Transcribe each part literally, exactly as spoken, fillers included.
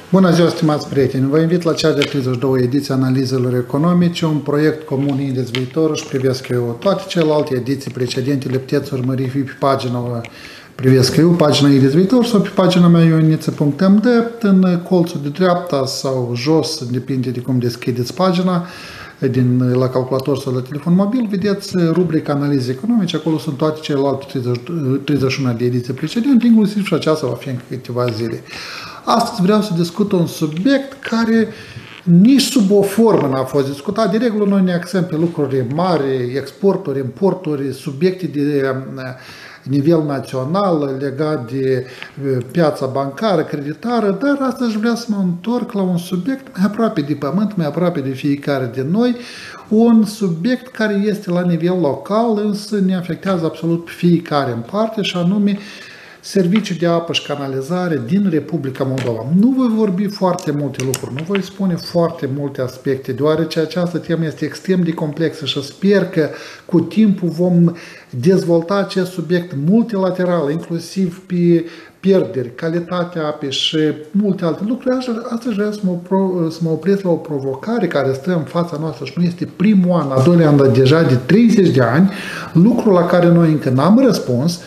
Bună ziua, stimați prieteni! Vă invit la cea de treizeci și două ediție Analizelor Economice, un proiect comun Index Viitor. Își privesc eu toate celelalte ediții precedente, le puteți urmări fie pe pagina Privesc eu, pagina Index Viitor, sau pe pagina mea ioniță punct m d, în colțul de dreapta sau jos, depinde de cum deschideți pagina, din, la calculator sau la telefon mobil, vedeți rubrica Analize Economice, acolo sunt toate celelalte treizeci și unu de ediții precedente, inclusiv și aceasta va fi în câteva zile. Astăzi vreau să discut un subiect care nici sub o formă n-a fost discutat. De regulă noi ne axăm pe lucruri mari, exporturi, importuri, subiecte de nivel național legat de piața bancară, creditară, dar astăzi vreau să mă întorc la un subiect mai aproape de pământ, mai aproape de fiecare de noi, un subiect care este la nivel local, însă ne afectează absolut pe fiecare în parte, și anume Serviciul de apă și canalizare din Republica Moldova. Nu voi vorbi foarte multe lucruri, nu voi spune foarte multe aspecte, deoarece această temă este extrem de complexă și sper că cu timpul vom dezvolta acest subiect multilateral, inclusiv pe pierderi, calitatea apei și multe alte lucruri. Astăzi vreau să mă, să mă opresc la o provocare care stă în fața noastră și nu este primul an, al doilea an, dar deja de treizeci de ani, lucru la care noi încă n-am răspuns.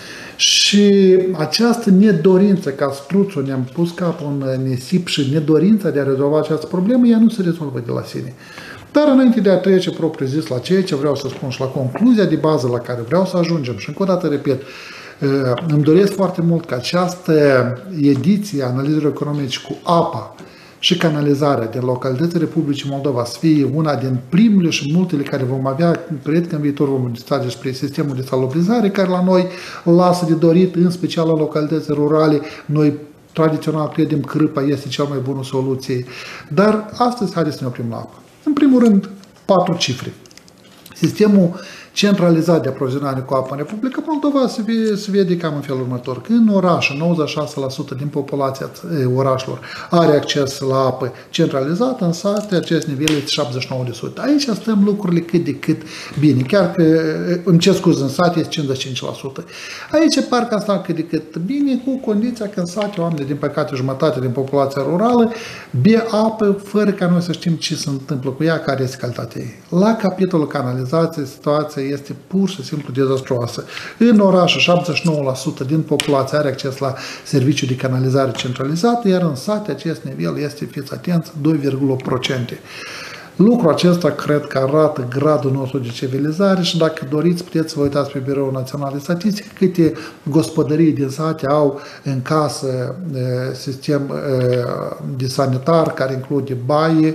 Și această nedorință, ca struțul ne-am pus capul în nisip, și nedorința de a rezolva această problemă, ea nu se rezolvă de la sine. Dar înainte de a trece propriu zis la ceea ce vreau să spun și la concluzia de bază la care vreau să ajungem, și încă o dată repet, îmi doresc foarte mult ca această ediție a Analizelor Economice cu apa și canalizarea din localitățile Republicii Moldova să fie una din primele și multele care vom avea. Cred că în viitor vom discuta despre sistemul de salubrizare, care la noi lasă de dorit, în special la localitățile rurale. Noi tradițional credem că râpa este cea mai bună soluție. Dar astăzi haideți să ne oprim la apă. În primul rând, patru cifre. Sistemul centralizat de aprovizionare cu apă în Republica Moldova se vede, se vede cam în felul următor. Că în oraș, nouăzeci și șase la sută din populația orașelor are acces la apă centralizată, în sate acest nivel este șaptezeci și nouă la sută. Aici stăm lucrurile cât de cât bine, chiar că, îmi cer scuze, în sate este cincizeci și cinci la sută. Aici parcă asta cât de cât bine, cu condiția că în sate oamenii, din păcate, jumătate din populația rurală bea apă fără ca noi să știm ce se întâmplă cu ea, care este calitatea ei. La capitolul canalizație, situația este pur și simplu dezastruoasă. În oraș, șaptezeci și nouă la sută din populație are acces la serviciul de canalizare centralizată, iar în sate acest nivel este, fiți atenți, doi virgulă opt la sută. Lucrul acesta cred că arată gradul nostru de civilizare și dacă doriți puteți să vă uitați pe Biroul Național de Statistică câte gospodării din sate au în casă sistem de sanitar care include baie,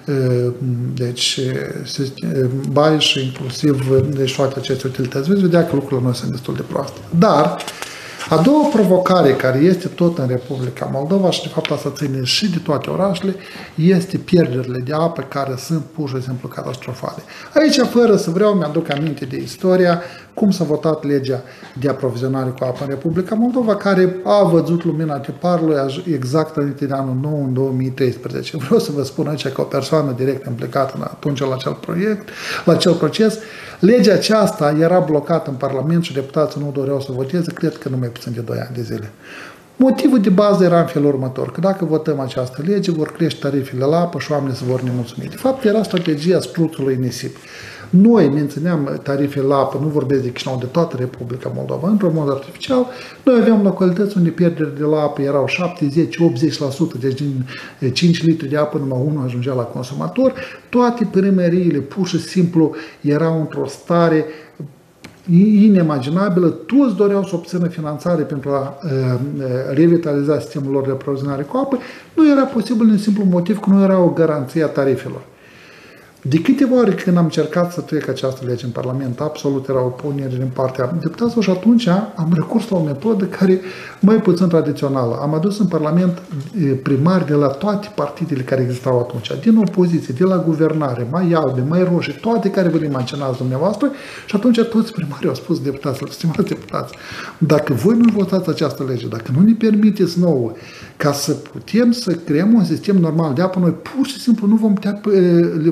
deci baie și inclusiv deci toate aceste utilități. Veți vedea că lucrurile noi sunt destul de proaste. Dar a doua provocare, care este tot în Republica Moldova și de fapt asta ține și de toate orașele, este pierderile de apă care sunt pur și simplu catastrofale. Aici, fără să vreau, mi-aduc aminte de istoria, cum s-a votat legea de aprovizionare cu apă în Republica Moldova, care a văzut lumina tiparului exact înainte de anul nou, în două mii treisprezece. Vreau să vă spun aici, că o persoană direct implicată în atunci la acel proiect, la acel proces, legea aceasta era blocată în Parlament și deputații nu doreau să voteze, cred că nu mai puțin de doi ani de zile. Motivul de bază era în felul următor, că dacă votăm această lege, vor crește tarifele la apă și oamenii se vor nemulțumi. De fapt, era strategia struțului nisip. Noi mențineam tarifele la apă, nu vorbesc de Chișinău, de toată Republica Moldova, într-un mod artificial. Noi aveam localități unde pierderile de la apă erau șaptezeci la optzeci la sută, deci din cinci litri de apă numai unul ajungea la consumator. Toate primăriile pur și simplu erau într-o stare inimaginabilă, toți doreau să obțină finanțare pentru a uh, revitaliza sistemul lor de aprovizionare cu apă. Nu era posibil din simplu motiv că nu era o garanție a tarifelor. De câteva ori când am încercat să trec această lege în Parlament, absolut era opunere din partea deputaților și atunci am recurs la o metodă care mai puțin tradițională. Am adus în Parlament primari de la toate partidele care existau atunci, din opoziție, de la guvernare, mai albe, mai roșii, toate care vă le imaginați dumneavoastră, și atunci toți primarii au spus deputaților, stimați deputați, dacă voi nu votați această lege, dacă nu ne permiteți nouă ca să putem să creăm un sistem normal de apă, noi pur și simplu nu vom putea livra apă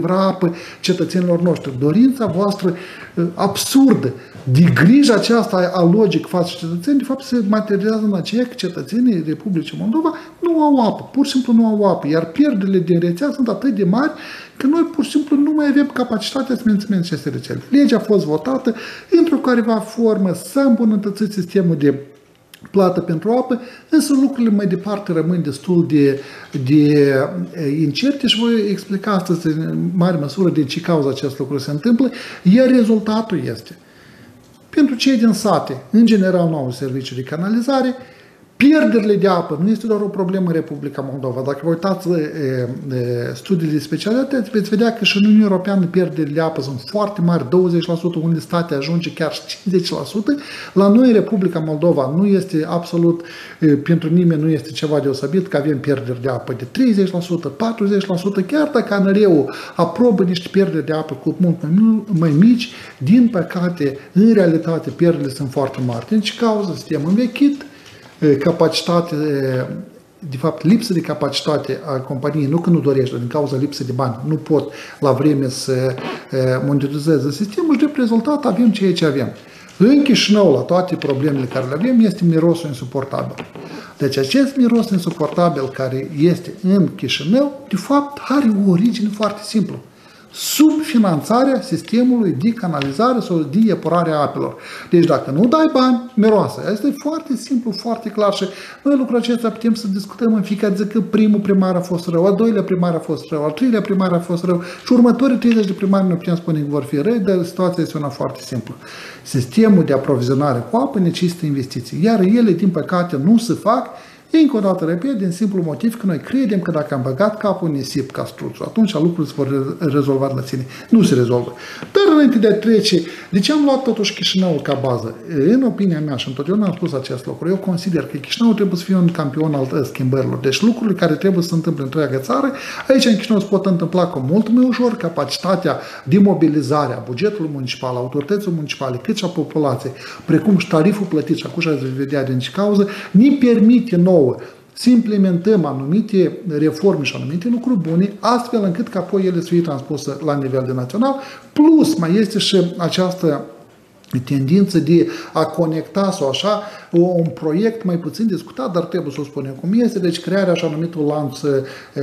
apă cetățenilor noștri. Dorința voastră absurdă de grija aceasta a logic față cetățeni, de fapt se materializează în aceea că cetățenii Republicii Moldova nu au apă, pur și simplu nu au apă, iar pierderile din rețea sunt atât de mari că noi pur și simplu nu mai avem capacitatea să menținem aceste rețele. Legea a fost votată într-o careva formă, s-a îmbunătățit sistemul de plată pentru apă, însă lucrurile mai departe rămân destul de, de incerte și voi explica astăzi în mare măsură de ce cauza acest lucru se întâmplă, iar rezultatul este: pentru cei din sate, în general nu au serviciu de canalizare, pierderile de apă nu este doar o problemă în Republica Moldova. Dacă vă uitați e, e, studiile de specialitate, veți vedea că și în Uniunea Europeană pierderile de apă sunt foarte mari, douăzeci la sută, unele state ajunge chiar cincizeci la sută. La noi, în Republica Moldova, nu este absolut, e, pentru nimeni nu este ceva deosebit că avem pierderi de apă de treizeci la sută, patruzeci la sută, chiar dacă A N R E-ul aprobă niște pierderi de apă cu mult mai, mai mici, din păcate, în realitate, pierderile sunt foarte mari. Deci, cauza sistem învechit, capacitate, de fapt lipsă de capacitate a companiei, nu că nu dorește, din cauza lipsă de bani, nu pot la vreme să monitorizeze sistemul și de rezultat avem ceea ce avem. În Chișinău, la toate problemele care le avem, este mirosul insuportabil. Deci acest miros insuportabil care este în Chișinău, de fapt are o origine foarte simplă: subfinanțarea sistemului de canalizare sau de epurare a apelor. Deci dacă nu dai bani, miroase. Asta e foarte simplu, foarte clar și noi lucrul acesta putem să discutăm în fiecare zi că primul primar a fost rău, al doilea primar a fost rău, al treilea primar a fost rău și următorii treizeci de primari nu putem spune că vor fi răi, dar situația este una foarte simplă. Sistemul de aprovizionare cu apă necesită investiții, iar ele, din păcate, nu se fac. Încă o dată, repet, din simplu motiv că noi credem că dacă am băgat capul în nisip ca struțul, atunci lucrurile se vor rezolva la sine. Nu se rezolvă. Dar înainte de a trece, de ce am luat totuși Chișinăul ca bază? În opinia mea, și întotdeauna am spus acest lucru, eu consider că Chișinăul trebuie să fie un campion al schimbărilor. Deci lucrurile care trebuie să se întâmple întreaga țară, aici în Chișinău se pot întâmpla cu mult mai ușor. Capacitatea de mobilizare a bugetului municipal, a autorităților municipale, cât și a populației, precum și tariful plătit, și acum se vedea din ce cauză, ne permite nouă să implementăm anumite reforme și anumite lucruri bune, astfel încât ca apoi ele să fie transpuse la nivel de național. Plus, mai este și această tendință de a conecta sau așa un proiect mai puțin discutat, dar trebuie să o spunem cum este, deci crearea așa numitul lanț, e,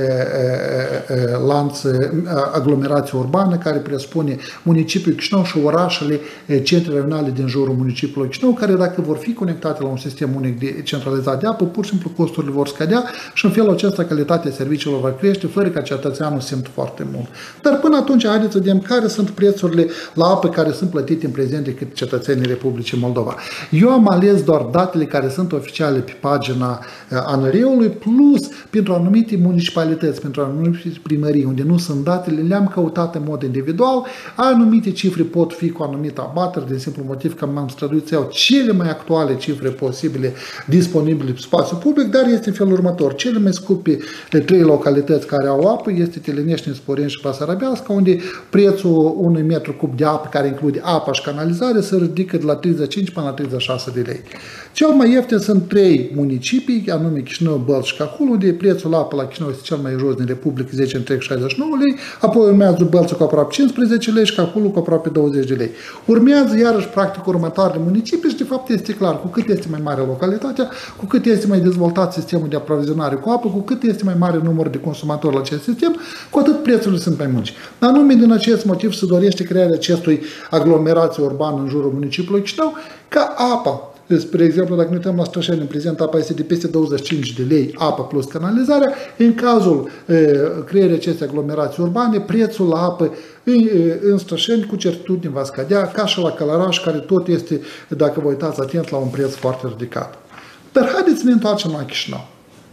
e, lanț aglomerație urbană, care presupune municipiul Chișinău și orașele, centre regionale din jurul municipiului Chișinău, care dacă vor fi conectate la un sistem unic de centralizat de apă, pur și simplu costurile vor scădea și în felul acesta calitatea serviciilor va crește, fără ca cetățeanul simt foarte mult. Dar până atunci, haideți să vedem care sunt prețurile la apă care sunt plătite în prezent de cetățenii Republicii Moldova. Eu am ales doar datele care sunt oficiale pe pagina A N R E-ului, plus pentru anumite municipalități, pentru anumite primării, unde nu sunt datele, le-am căutat în mod individual. Anumite cifre pot fi cu anumite abateri, din simplu motiv că m-am străduit să iau cele mai actuale cifre posibile disponibile pe spațiu public, dar este în felul următor. Cele mai scumpe trei localități care au apă este Telenești, Sporeni și Basarabeasca, unde prețul unui metru cub de apă, care include apa și canalizare, se ridică de la treizeci și cinci până la treizeci și șase de lei. Cel mai ieftin sunt trei municipii, anume Chișinău, Bălți și Cahul, unde prețul la apă la Chișinău este cel mai jos din Republică, zece virgulă șaizeci și nouă lei, apoi urmează Bălți cu aproape cincisprezece lei și Cahul cu aproape douăzeci de lei. Urmează iarăși practic următoarele municipii și de fapt este clar, cu cât este mai mare localitatea, cu cât este mai dezvoltat sistemul de aprovizionare cu apă, cu cât este mai mare număr de consumatori la acest sistem, cu atât prețurile sunt mai mult. Anume din acest motiv se dorește crearea acestui aglomerație urbană în jurul municipiului Chișinău, ca apa. Spre exemplu, dacă ne uităm la Strășeni, în prezent apa este de peste douăzeci și cinci de lei, apă plus canalizarea. În cazul e, creierii acestei aglomerații urbane, prețul la apă în, în Strășeni cu certitudine va scădea, ca și la Călăraș, care tot este, dacă vă uitați atent, la un preț foarte ridicat. Dar haideți să ne întoarcem la Chișinău.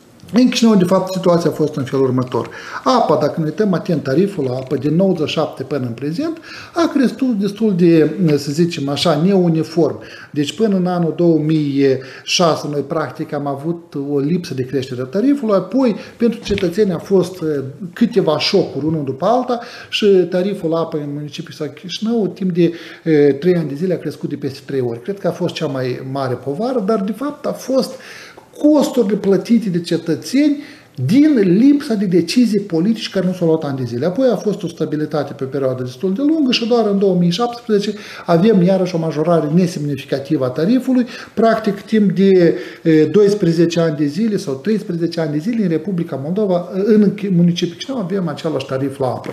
În Chișinău, de fapt, situația a fost în felul următor. Apa, dacă ne uităm atent tariful la apă, din nouăzeci și șapte până în prezent, a crescut destul de, să zicem așa, neuniform. Deci până în anul două mii șase, noi practic am avut o lipsă de creștere a tarifului, apoi pentru cetățeni a fost câteva șocuri, unul după alta, și tariful la apă în municipiul Chișinău, timp de trei ani de zile, a crescut de peste trei ori. Cred că a fost cea mai mare povară, dar de fapt a fost costurile plătite de cetățeni din lipsa de decizii politici care nu s-au luat ani de zile. Apoi a fost o stabilitate pe o perioadă destul de lungă și doar în două mii șaptesprezece avem iarăși o majorare nesemnificativă a tarifului. Practic, timp de doisprezece ani de zile sau treisprezece ani de zile în Republica Moldova, în municipiul Chișinău, avem același tarif la apă.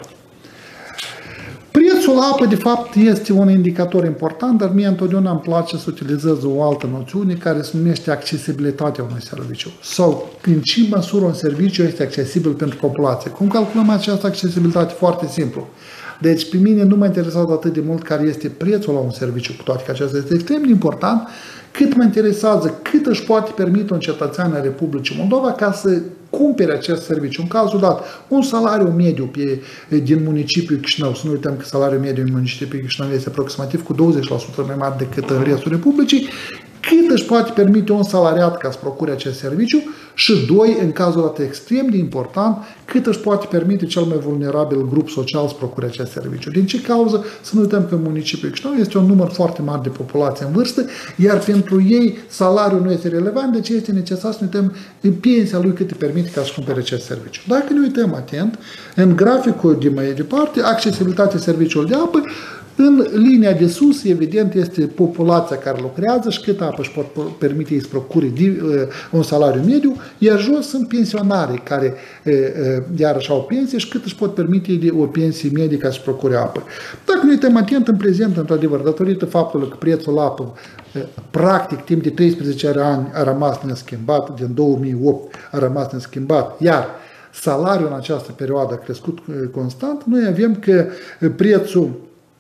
Prețul apă, de fapt, este un indicator important, dar mie întotdeauna îmi place să utilizez o altă noțiune care se numește accesibilitatea unui serviciu. Sau în ce măsură un serviciu este accesibil pentru populație. Cum calculăm această accesibilitate? Foarte simplu. Deci, pe mine nu mă interesează atât de mult care este prețul la un serviciu, cu toate că acesta este extrem de important, cât mă interesează cât își poate permite un cetățean în Republicii Moldova ca să cumpere acest serviciu. În cazul dat, un salariu mediu pe, din municipiul Chișinău, să nu uităm că salariul mediu în municipiul Chișinău este aproximativ cu douăzeci la sută mai mare decât în restul Republicii, cât își poate permite un salariat ca să procure acest serviciu și, doi, în cazul dat extrem de important, cât își poate permite cel mai vulnerabil grup social să procure acest serviciu. Din ce cauză? Să nu uităm că municipiul Chișinău este un număr foarte mare de populație în vârstă, iar pentru ei salariul nu este relevant, deci este necesar să ne uităm în pensia lui cât îi permite ca să cumpere acest serviciu. Dacă ne uităm atent, în graficul de mai departe, accesibilitatea serviciului de apă, în linia de sus, evident, este populația care lucrează și cât apă își pot permite ei să procure un salariu mediu, iar jos sunt pensionarii care iarăși au pensie și cât își pot permite ei o pensie medie ca să procure apă. Dacă ne uităm atent în prezent, într-adevăr, datorită faptului că prețul la apă practic timp de treisprezece ani a rămas neschimbat, din două mii opt a rămas neschimbat, iar salariul în această perioadă a crescut constant, noi avem că prețul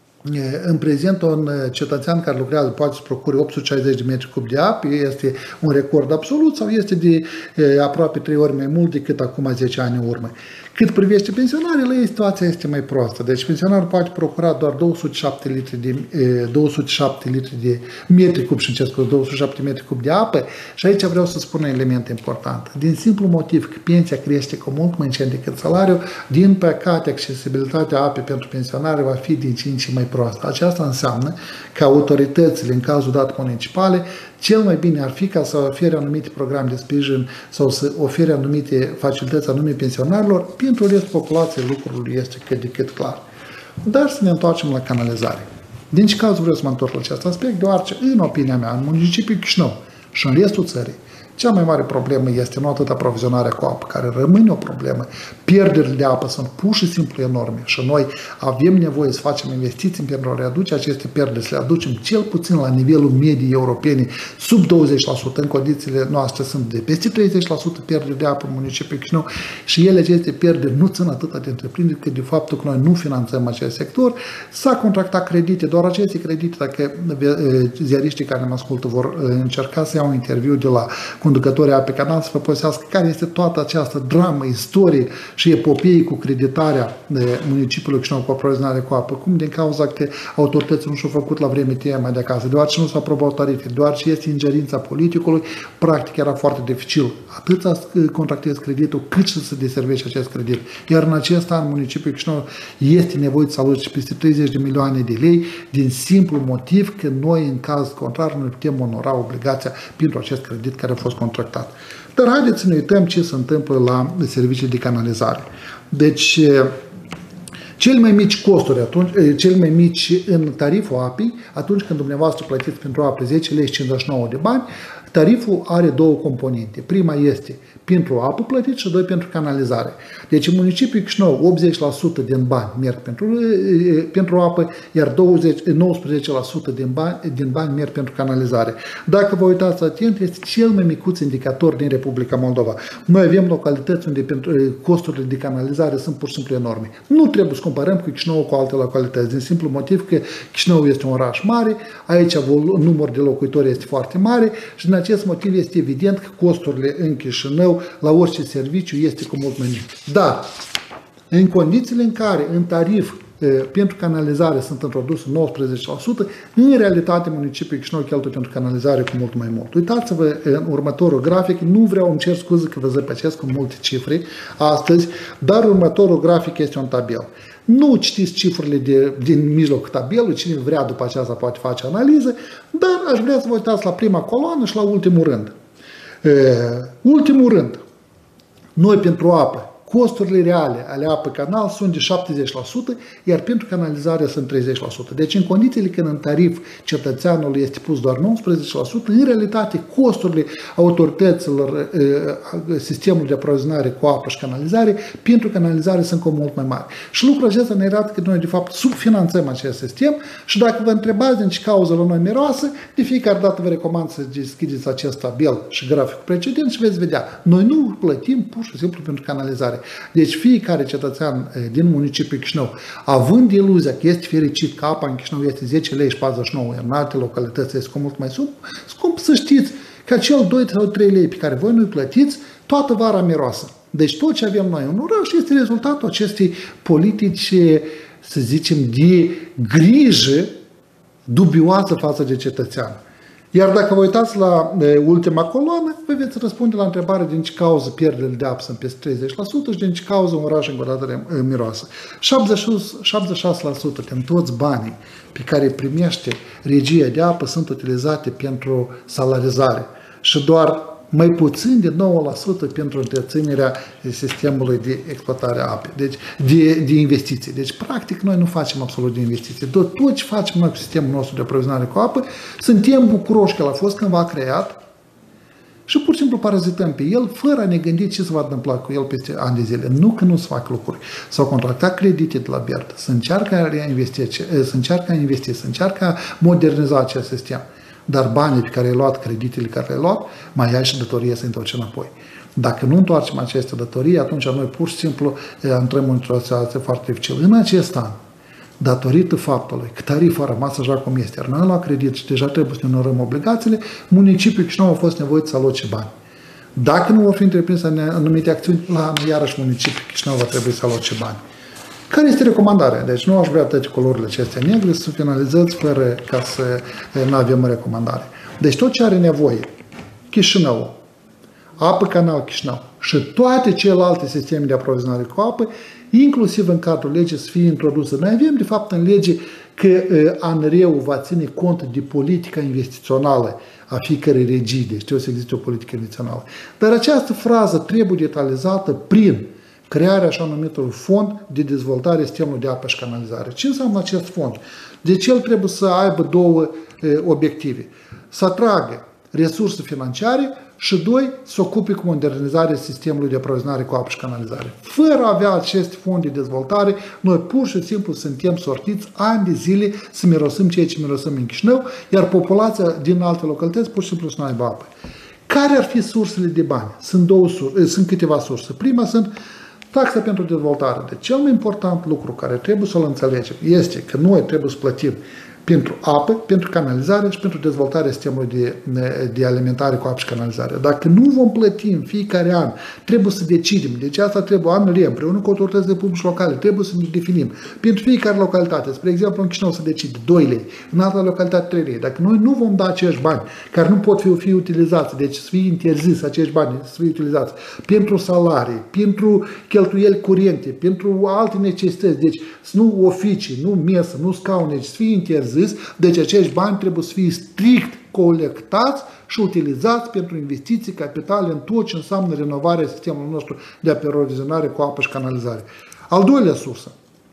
în prezent, un cetățean care lucrează poate să procure opt sute șaizeci de metri cub de apă, este un record absolut sau este de aproape trei ori mai mult decât acum zece ani în urmă. Cât privește pensionarii, la ei situația este mai proastă. Deci pensionarul poate procura doar două sute șapte litri de, două sute șapte litri de metri cub și încet două sute șapte metri cub de apă. Și aici vreau să spun un element important. Din simplu motiv că pensia crește cu mult mai încet decât salariul, din păcate accesibilitatea apei pentru pensionari va fi din ce în ce mai proastă. Aceasta înseamnă că autoritățile, în cazul dat municipale, cel mai bine ar fi ca să ofere anumite programe de sprijin sau să ofere anumite facilități anume pensionarilor. Pentru restul populației lucrul este cât de cât clar. Dar să ne întoarcem la canalizare. Din ce caz vreau să mă întorc la acest aspect? Deoarece, în opinia mea, în municipiul Chișinău și în restul țării, cea mai mare problemă este nu atât aprovizionarea cu apă, care rămâne o problemă. Pierderile de apă sunt pur și simplu enorme și noi avem nevoie să facem investiții pentru a readuce aceste pierderi, să le aducem cel puțin la nivelul medii europene, sub douăzeci la sută. În condițiile noastre sunt de peste treizeci la sută pierderi de apă în municipiul Chișinău și ele, aceste pierderi, nu țin atât de întreprinderi cât de faptul că noi nu finanțăm acest sector. S-a contractat credite, doar aceste credite, dacă ziariștii care mă ascultă vor încerca să iau un interviu de la conducătorii apei canal să vă povestească care este toată această dramă, istorie și epopee cu creditarea municipiului Chișinău cu aprovizionare cu apă. Cum? Din cauza că autoritățile nu și-au făcut la vreme tema de acasă, deoarece nu s-au aprobat tarife, deoarece este ingerința politicului, practic era foarte dificil atât să contractezi creditul, cât și să deservești acest credit. Iar în acest an, municipiul Chișinău este nevoit să aloce peste treizeci de milioane de lei, din simplu motiv că noi, în caz contrar, nu putem onora obligația pentru acest credit care a fost contractat. Dar haideți să ne uităm ce se întâmplă la servicii de canalizare. Deci, cel mai mici costuri, atunci, cel mai mici în tariful apei, atunci când dumneavoastră plătiți pentru apă zece lei și cincizeci și nouă de bani, tariful are două componente. Prima este pentru apă plătit și doi pentru canalizare. Deci în municipiul Chișinău optzeci la sută din bani merg pentru, pentru apă, iar douăzeci, nouăsprezece la sută din bani, din bani merg pentru canalizare. Dacă vă uitați atent, este cel mai micuț indicator din Republica Moldova. Noi avem localități unde pentru, costurile de canalizare sunt pur și simplu enorme. Nu trebuie să comparăm cu Chișinău cu alte localități, din simplu motiv că Chișinău este un oraș mare, aici numărul de locuitori este foarte mare și din acest motiv este evident că costurile în Chișinău la orice serviciu este cu mult mai mic. Dar, în condițiile în care în tarif pentru canalizare sunt introduse nouăsprezece la sută, în realitate municipiul Chișinău cheltuie pentru canalizare cu mult mai mult. Uitați-vă în următorul grafic, nu vreau, îmi cer scuze că vă zăpăcesc cu multe cifre astăzi, dar următorul grafic este un tabel. Nu citiți cifrele de, din mijlocul tabelului, cine vrea după aceasta poate face analiză, dar aș vrea să vă uitați la prima coloană și la ultimul rând. Uh, ultimul rând, Noi pentru apă, costurile reale ale apă canal sunt de șaptezeci la sută, iar pentru canalizare sunt treizeci la sută. Deci în condițiile când în tarif cetățeanul este pus doar nouăsprezece la sută, în realitate costurile autorităților sistemului de aprovizionare cu apă și canalizare pentru canalizare sunt cu mult mai mari. Și lucrul acesta ne arată că noi de fapt subfinanțăm acest sistem și dacă vă întrebați din ce cauză la noi miroasă, de fiecare dată vă recomand să deschideți acest tabel și graficul precedent și veți vedea. Noi nu plătim pur și simplu pentru canalizare. Deci fiecare cetățean din municipiul Chișinău, având iluzia că este fericit că apa în Chișinău este zece lei și patruzeci și nouă, în alte localități este cu mult mai scump, scump să știți că acel doi sau trei lei pe care voi nu-i plătiți, toată vara miroasă. Deci tot ce avem noi în oraș este rezultatul acestei politici, să zicem, de grijă dubioasă față de cetățean. Iar dacă vă uitați la e, ultima coloană, vă veți răspunde la întrebarea din ce cauză pierderile de apă sunt peste treizeci la sută și din ce cauză un oraș încă o dată miroasă. șaptezeci și șase la sută din toți banii pe care îi primește regia de apă sunt utilizate pentru salarizare și doar mai puțin de nouă la sută pentru întreținerea sistemului de exploatare a apei, deci de, de investiții. Deci, practic, noi nu facem absolut de investiții. Tot, tot ce facem noi cu sistemul nostru de aprovizionare cu apă, suntem bucuroși că el a fost cândva creat și pur și simplu parazităm pe el, fără a ne gândi ce se va întâmpla cu el peste ani de zile. Nu că nu se fac lucruri. S-au contractat credite de la B E R T, să încearcă a investi, să încearcă a investi, să încearcă a moderniza acest sistem. Dar banii pe care i-ai luat, creditele care le-ai luat, mai ai și datorie să întorci înapoi. Dacă nu întoarcem aceste datorii, atunci noi pur și simplu intrăm într-o situație foarte dificilă. În acest an, datorită faptului că tariful a rămas așa cum este, iar noi am luat credit și deja trebuie să ne onorăm obligațiile, municipiul Chișinău a fost nevoit să aloce bani. Dacă nu vor fi întreprinse anumite acțiuni, la iarăși municipiul Chișinău va trebui să aloce bani. Care este recomandarea? Deci nu aș vrea toate culorile acestea negre să finalizați fără ca să nu avem o recomandare. Deci tot ce are nevoie Chișinău, apă canal Chișinău și toate celelalte sisteme de aprovizionare cu apă, inclusiv în cadrul legii, să fie introduse. Noi avem de fapt în lege că A N R E-ul va ține cont de politica investițională a fiecărei regii, deci trebuie să existe o politică investițională. Dar această frază trebuie detalizată prin crearea așa numitului fond de dezvoltare sistemului de apă și canalizare. Ce înseamnă acest fond? Deci el trebuie să aibă două e, obiective. Să atragă resurse financiare și, doi, să ocupe cu modernizarea sistemului de aprovizionare cu apă și canalizare. Fără a avea acest fond de dezvoltare, noi pur și simplu suntem sortiți ani de zile să mirosim ceea ce mirosim în Chișinău, iar populația din alte localități pur și simplu să nu aibă apă. Care ar fi sursele de bani? Sunt, două surse, sunt câteva surse. Prima sunt taxa pentru dezvoltare. Deci cel mai important lucru care trebuie să-l înțelegem este că noi trebuie să plătim pentru apă, pentru canalizare și pentru dezvoltarea sistemului de, de alimentare cu apă și canalizare. Dacă nu vom plăti în fiecare an, trebuie să decidem. Deci asta trebuie, anul R E, împreună cu autoritățile publice locale, trebuie să ne definim. Pentru fiecare localitate, spre exemplu, în Chișinău se decide doi lei, în altă localitate trei lei. Dacă noi nu vom da acești bani, care nu pot fi, fi utilizați, deci să fie interzis acești bani, să fie utilizați pentru salarii, pentru cheltuieli curente, pentru alte necesități, deci nu oficii, nu mesă, nu scaune, deci să fie interzis, deci acești bani trebuie să fie strict colectați și utilizați pentru investiții capitale în tot ce înseamnă renovarea sistemului nostru de aprovizionare cu apă și canalizare. Al doilea sursă.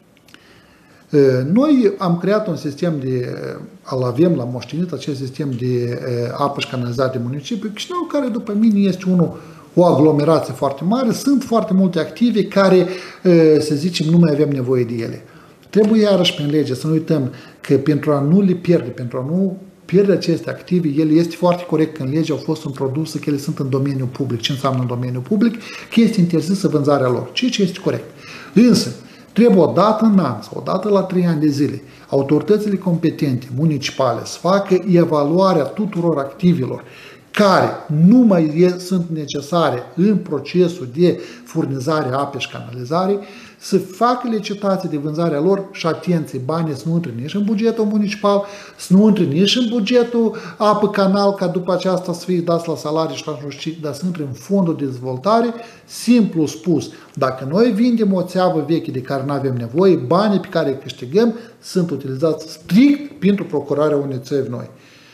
Noi am creat un sistem de, îl avem la moștenit, acest sistem de apă și canalizare de municipiu Chișinău, care după mine este unul, o aglomerație foarte mare, sunt foarte multe active care, să zicem, nu mai avem nevoie de ele. Trebuie iarăși prin lege să nu uităm că pentru a nu le pierde, pentru a nu pierde aceste active, ele este foarte corect că în lege au fost introduse că ele sunt în domeniul public. Ce înseamnă în domeniul public? Că este interzisă vânzarea lor, ceea ce este corect. Însă, trebuie o dată în an sau o dată la trei ani de zile, autoritățile competente municipale să facă evaluarea tuturor activelor care nu mai sunt necesare în procesul de furnizare a apei și canalizare, să facă licitații de vânzare a lor și, atenție, banii să nu intre nici în bugetul municipal, să nu intre nici în bugetul apă canal, ca după aceasta să fie dați la salarii și la nu știu, dar să intre în fondul de dezvoltare. Simplu spus, dacă noi vindem o țeavă veche de care nu avem nevoie, banii pe care îi câștigăm sunt utilizați strict pentru procurarea unei țevi noi.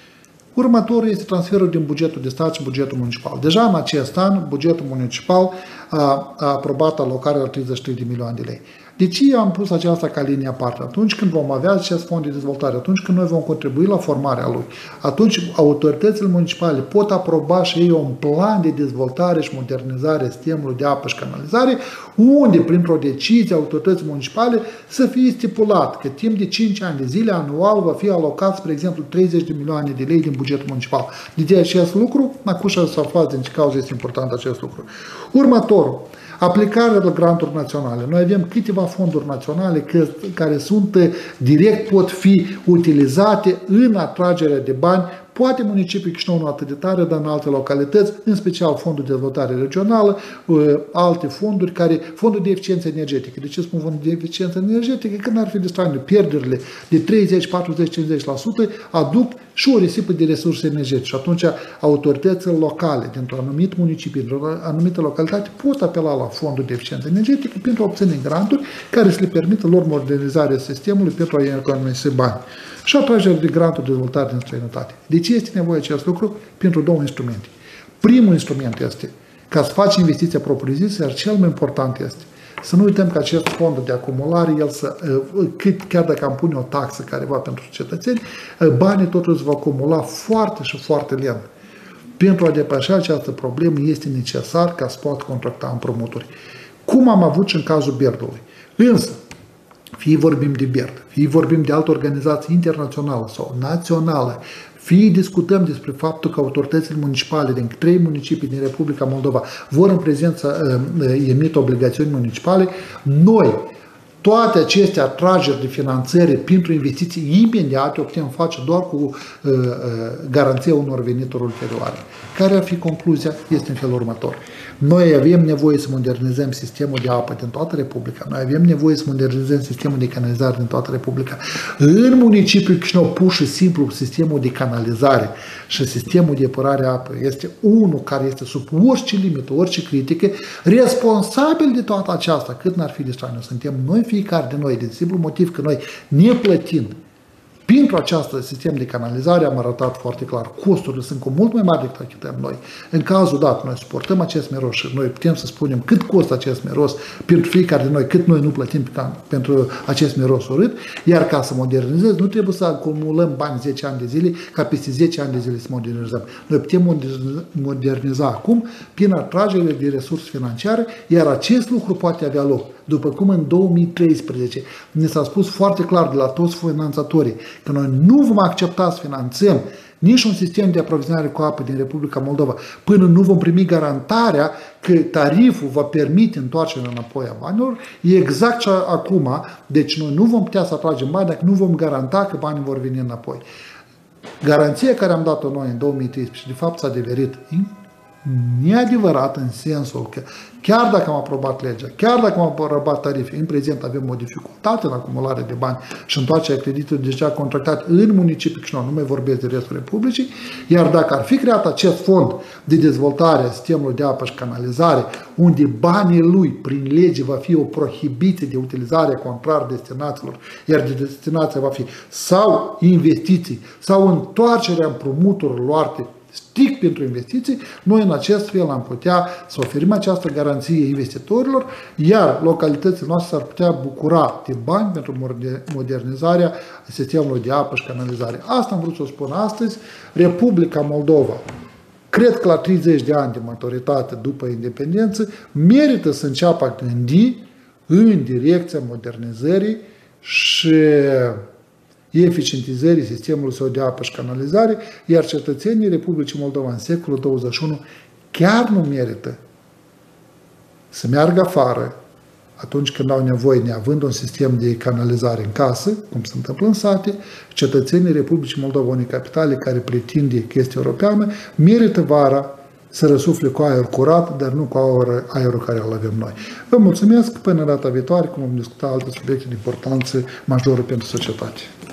Următorul este transferul din bugetul de stat și bugetul municipal. Deja în acest an, bugetul municipal a, a aprobat alocarea la treizeci și trei de milioane de lei. De ce am pus aceasta ca linie aparte? Atunci când vom avea acest fond de dezvoltare, atunci când noi vom contribui la formarea lui, atunci autoritățile municipale pot aproba și ei un plan de dezvoltare și modernizare a sistemului de apă și canalizare, unde, printr-o decizie autorității municipale, să fie stipulat că timp de cinci ani de zile, anual, va fi alocat, spre exemplu, treizeci de milioane de lei din bugetul municipal. De acest lucru, acușa să aflați din ce cauză este important acest lucru. Următorul. Aplicarea de granturi naționale. Noi avem câteva fonduri naționale care sunt direct, pot fi utilizate în atragerea de bani, poate municipiul Chișinău nu atât de tare, dar în alte localități, în special Fondul de Dezvoltare Regională, alte fonduri, care, fondul de eficiență energetică. De ce spun fondul de eficiență energetică? Că n-ar fi de straniu. Pierderile de treizeci, patruzeci, cincizeci la sută aduc și o risipă de resurse energetice. Și atunci autoritățile locale dintr-un anumit municipiu, dintr-o anumită localitate, pot apela la fondul de eficiență energetică pentru a obține granturi care să le permită lor modernizarea sistemului pentru a economisi bani. Și atragerea de granturi de dezvoltare din străinătate. De ce este nevoie acest lucru? Pentru două instrumente. Primul instrument este ca să faci investiția propriu-zisă, iar cel mai important este să nu uităm că acest fond de acumulare, el să, cât, chiar dacă am pune o taxă careva pentru cetățeni, banii totuși va acumula foarte și foarte lent. Pentru a depăși această problemă este necesar ca să poată contracta împrumuturi. Cum am avut și în cazul Berdului. Însă, fie vorbim de B E R D, fie vorbim de altă organizație internațională sau națională, fie discutăm despre faptul că autoritățile municipale din trei municipii din Republica Moldova vor în prezent să uh, emită obligațiuni municipale, noi, toate aceste atrageri de finanțare pentru investiții imediate o putem face doar cu uh, uh, garanția unor venituri ulterioare. Care ar fi concluzia? Este în felul următor. Noi avem nevoie să modernizăm sistemul de apă din toată Republica. Noi avem nevoie să modernizăm sistemul de canalizare din toată Republica. În municipiul Chișinău, pur și simplu, sistemul de canalizare și sistemul de epurare a apei este unul care este sub orice limită, orice critică, responsabil de toată aceasta, cât n-ar fi de straniu. Suntem noi, fiecare de noi, din simplu motiv că noi, neplătind pentru acest sistem de canalizare, am arătat foarte clar, costurile sunt cu mult mai mari decât achităm noi. În cazul dat, noi suportăm acest miros și noi putem să spunem cât costă acest miros pentru fiecare de noi, cât noi nu plătim pentru acest miros urât, iar ca să modernizăm, nu trebuie să acumulăm bani zece ani de zile, ca peste zece ani de zile să modernizăm. Noi putem moderniza acum prin atragerea de resurse financiare, iar acest lucru poate avea loc. După cum în două mii treisprezece ne s-a spus foarte clar de la toți finanțatorii că noi nu vom accepta să finanțăm nici un sistem de aprovizionare cu apă din Republica Moldova până nu vom primi garantarea că tariful va permite întoarcerea înapoi a banilor, e exact ce acum, deci noi nu vom putea să atragem bani dacă nu vom garanta că banii vor veni înapoi. Garanția care am dat-o noi în două mii treisprezece, de fapt s-a adeverit neadevărat în sensul că chiar dacă am aprobat legea, chiar dacă am aprobat tarife, în prezent avem o dificultate în acumulare de bani și întoarcerea creditelor deja contractate în municipiul Chișinău, nu mai vorbesc de restul Republicii, iar dacă ar fi creat acest fond de dezvoltare a sistemului de apă și canalizare, unde banii lui, prin lege, va fi o prohibiție de utilizare contrar destinațiilor, iar de destinația va fi sau investiții, sau întoarcerea împrumuturilor luate strict pentru investiții, noi în acest fel am putea să oferim această garanție investitorilor, iar localitățile noastre s-ar putea bucura de bani pentru modernizarea sistemului de apă și canalizare. Asta am vrut să o spun astăzi. Republica Moldova, cred că la treizeci de ani de maturitate după independență, merită să înceapă a gândi în direcția modernizării și eficientizării sistemului său de apă și canalizare, iar cetățenii Republicii Moldova în secolul douăzeci și unu chiar nu merită să meargă afară atunci când au nevoie, neavând un sistem de canalizare în casă, cum se întâmplă în sate, cetățenii Republicii Moldova, unei capitale care pretinde că este europeană, merită vara să răsufle cu aer curat, dar nu cu aer, aerul care îl avem noi. Vă mulțumesc, până data viitoare, cum vom discuta alte subiecte de importanță majoră pentru societate.